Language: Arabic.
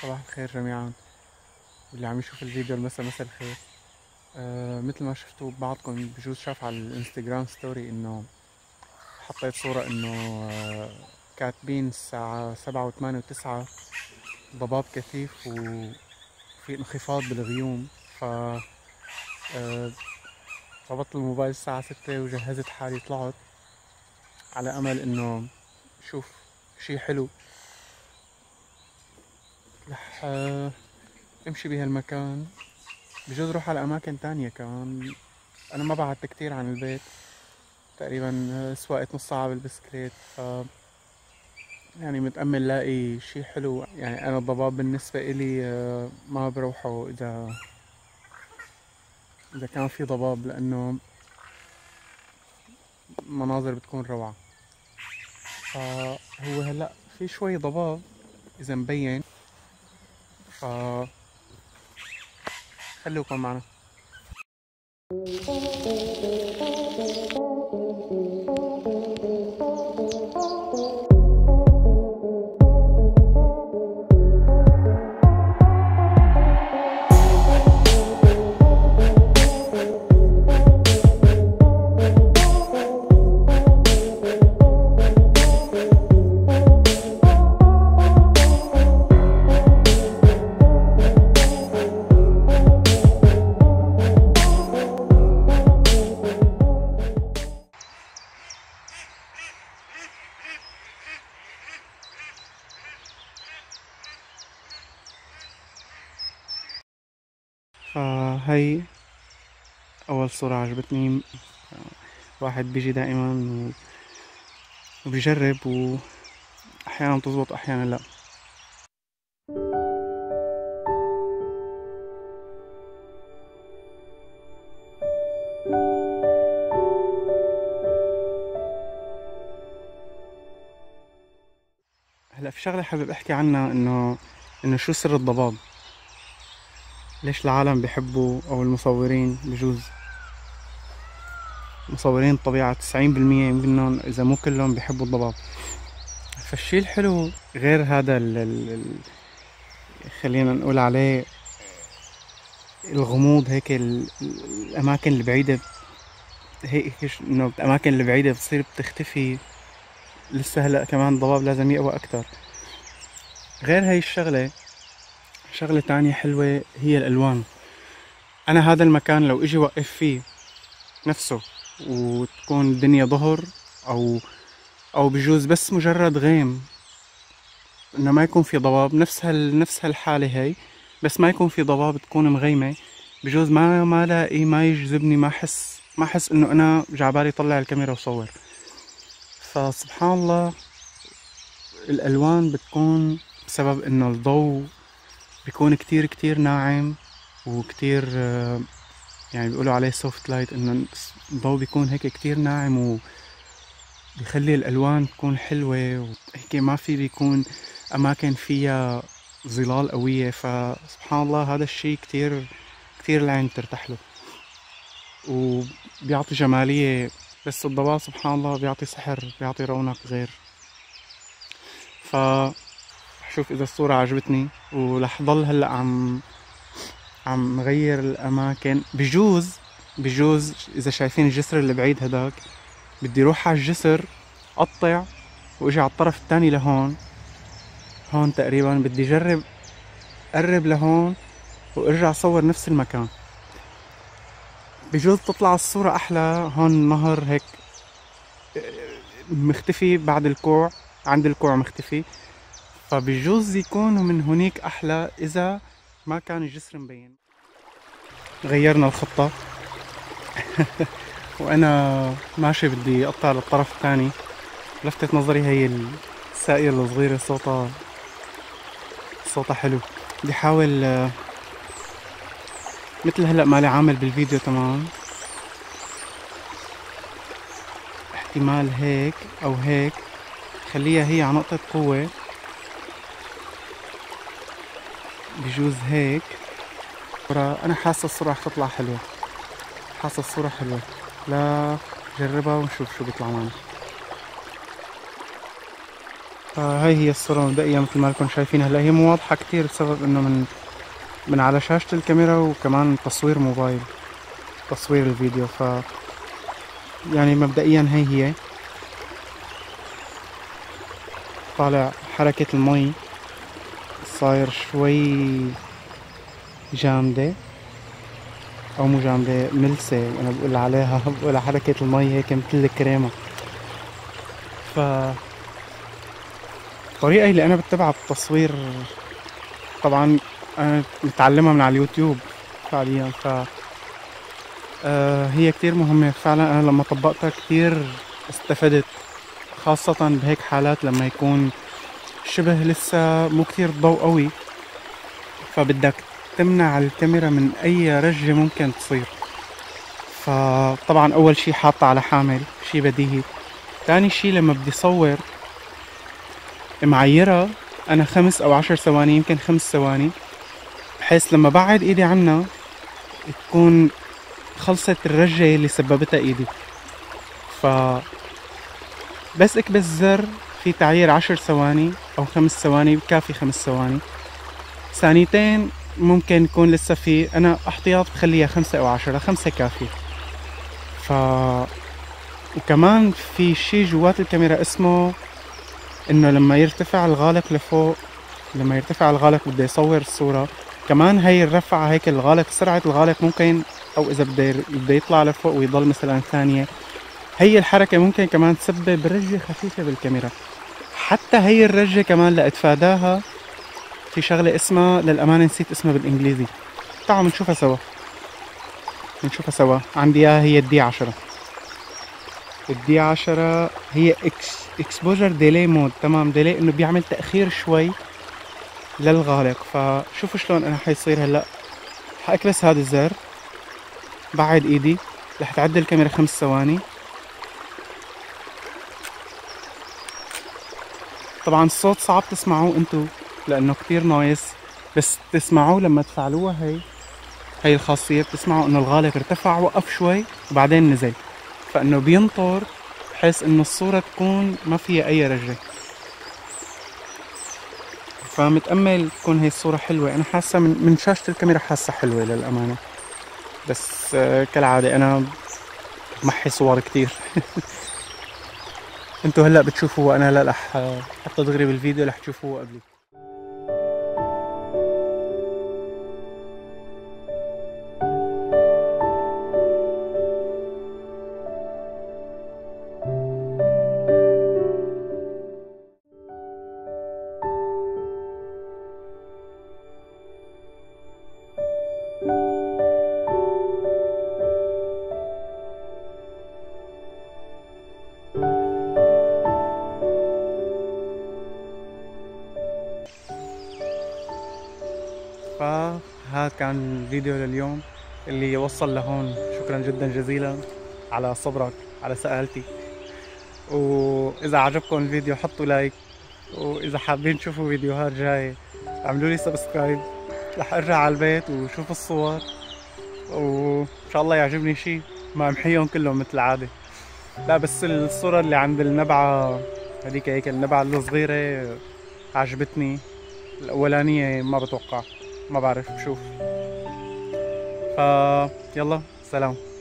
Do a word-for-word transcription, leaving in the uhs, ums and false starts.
صباح الخير جميعا، واللي عم يشوف الفيديو المسا مسا الخير. آه مثل ما شفتوا بعضكم بجوز شاف على الانستغرام ستوري انه حطيت صورة انه آه كاتبين الساعة سبعة وثمانية وتسعة ضباب كثيف وفي انخفاض بالغيوم. ف آه ربطت الموبايل الساعة ستة وجهزت حالي طلعت على امل انه شوف شي حلو رح آه امشي بهالمكان. بجوز روح على اماكن تانية كمان. انا ما بعدت كتير عن البيت، تقريبا سواقة نص ساعة بالبسكليت. ف يعني متأمل لاقي شي حلو. يعني انا الضباب بالنسبة الي آه، ما بروحه اذا اذا كان في ضباب، لانه مناظر بتكون روعة. فهو هلا في شوي ضباب اذا مبين، ف خلوكم معنا. فهي اول صورة عجبتني. الواحد بيجي دائما وبيجرب، واحيانا بتزبط احيانا لا. هلا في شغلة حابب احكي عنها، انه انه شو سر الضباب، ليش العالم بيحبوا او المصورين، بجوز مصورين الطبيعة تسعين بالمية يمكن اذا مو كلهم بيحبوا الضباب. فالشي الحلو غير هذا ال ال خلينا نقول عليه الغموض، هيك ال الاماكن البعيدة، هيك انه الاماكن البعيدة بتصير بتختفي. لسه هلا كمان الضباب لازم يقوى اكتر. غير هاي الشغلة، شغلة تانية حلوة هي الالوان. انا هذا المكان لو اجي وقف فيه نفسه وتكون الدنيا ظهر، او او بجوز بس مجرد غيم، انه ما يكون في ضباب، نفس هال نفس هالحالة هي، بس ما يكون في ضباب تكون مغيمة، بجوز ما ما لاقي ما يجذبني، ما احس ما احس انه انا جعبالي طلع الكاميرا وصور. فسبحان الله الالوان بتكون بسبب انه الضوء بيكون كتير كتير ناعم وكتير يعني بيقولوا عليه سوفت لايت، انه الضوء بيكون هيك كتير ناعم وبيخلي الالوان تكون حلوة وهيك، ما في بيكون اماكن فيها ظلال قوية. فسبحان الله هذا الشي كتير كتير العين ترتاح له وبيعطي جمالية. بس الضباب سبحان الله بيعطي سحر، بيعطي رونق غير. ف شوف اذا الصورة عجبتني، ورح ضل هلا عم عم غير الاماكن. بجوز بجوز اذا شايفين الجسر اللي بعيد هداك، بدي روح على الجسر اقطع واجي على الطرف الثاني لهون. هون تقريبا بدي جرب قرب لهون وارجع اصور نفس المكان. بجوز تطلع الصورة احلى. هون النهر هيك مختفي بعد الكوع، عند الكوع مختفي، فبجوز يكونوا من هونيك احلى اذا ما كان الجسر مبين. غيرنا الخطة وانا ماشي بدي اقطع للطرف الثاني، لفتت نظري هي الساقية الصغيرة صوتها صوتها حلو. بدي احاول مثل هلا مالي عامل بالفيديو تمام، احتمال هيك او هيك، خليها هي على نقطة قوة، بجوز هيك. انا حاسة الصورة رح تطلع حلوة، حاسة الصورة حلوة. لا جربها ونشوف شو بيطلع معنا. فهي هي الصورة مبدئيا مثل ما لكم شايفين. هلا هي مو واضحة كتير بسبب انه من من على شاشة الكاميرا وكمان تصوير موبايل، تصوير الفيديو. ف يعني مبدئيا هي هي طالع حركة المي صاير شوي جامدة او مو جامدة، ملسة. انا بقول عليها بقول على حركة المي هيك مثل الكريمة. ف الطريقة اللي انا بتبعها بالتصوير طبعا انا متعلمها من على اليوتيوب فعليا. ف آه هي كتير مهمة فعلا. انا لما طبقتها كتير استفدت، خاصة بهيك حالات لما يكون شبه لسه مو كتير ضوء قوي، فبدك تمنع الكاميرا من اي رجة ممكن تصير. فطبعا اول شي حاطة على حامل، شي بديهي. تاني شي لما بدي صور معيرة انا خمس او عشر ثواني، يمكن خمس ثواني، بحيث لما بعد ايدي عنها تكون خلصت الرجة اللي سببتها ايدي. ف بس اكبس زر في تعيير عشر ثواني او خمس ثواني، بكافي خمس ثواني. ثانيتين ممكن يكون لسه في، انا احتياط بخليها خمسة او عشرة، خمسة كافي. ف وكمان في شي جوات الكاميرا اسمه انه لما يرتفع الغالق لفوق، لما يرتفع الغالق بده يصور الصورة، كمان هي الرفعة هيك الغالق، سرعة الغالق ممكن، او اذا بده بده يطلع لفوق ويضل مثلا ثانية، هي الحركة ممكن كمان تسبب رجة خفيفة بالكاميرا. حتى هي الرجة كمان لأتفاداها في شغلة اسمها، للأمانة نسيت اسمها بالإنجليزي، تعالوا بنشوفها سوا، بنشوفها سوا. عندي إياها هي الدي عشرة. الدي عشرة هي اكس اكسبوجر ديلي مود. تمام، ديلي انه بيعمل تأخير شوي للغالق. فشوفوا شلون انا حيصير هلا. حاكبس هذا الزر، بعد ايدي رح تعدي الكاميرا خمس ثواني. طبعا الصوت صعب تسمعوه انتو لانه كتير نايس، بس تسمعوه لما تفعلوها. هي هي الخاصية، بتسمعوا انه الغالق ارتفع وقف شوي وبعدين نزل، فانه بينطر بحيث انه الصورة تكون ما فيها اي رجة. فمتأمل تكون هي الصورة حلوة. انا حاسة من, من شاشة الكاميرا حاسة حلوة للأمانة، بس آه كالعادة انا محي صور كتير. انتو هلا بتشوفوا وانا هلا رح حتى دغري بالفيديو رح تشوفوه قبلي. فهذا كان الفيديو لليوم اللي وصل لهون. شكرا جدا جزيلا على صبرك على سألتي. واذا عجبكم الفيديو حطوا لايك، واذا حابين تشوفوا فيديوهات جاية اعملوا لي سبسكرايب. رح ارجع على البيت وشوف الصور، وان شاء الله يعجبني شي ما امحيهم كلهم مثل العادة. لا بس الصورة اللي عند النبعة هذيك، هيك النبعة الصغيرة عجبتني. الاولانية ما بتوقع، ما بعرف، بشوف. ف يلا سلام.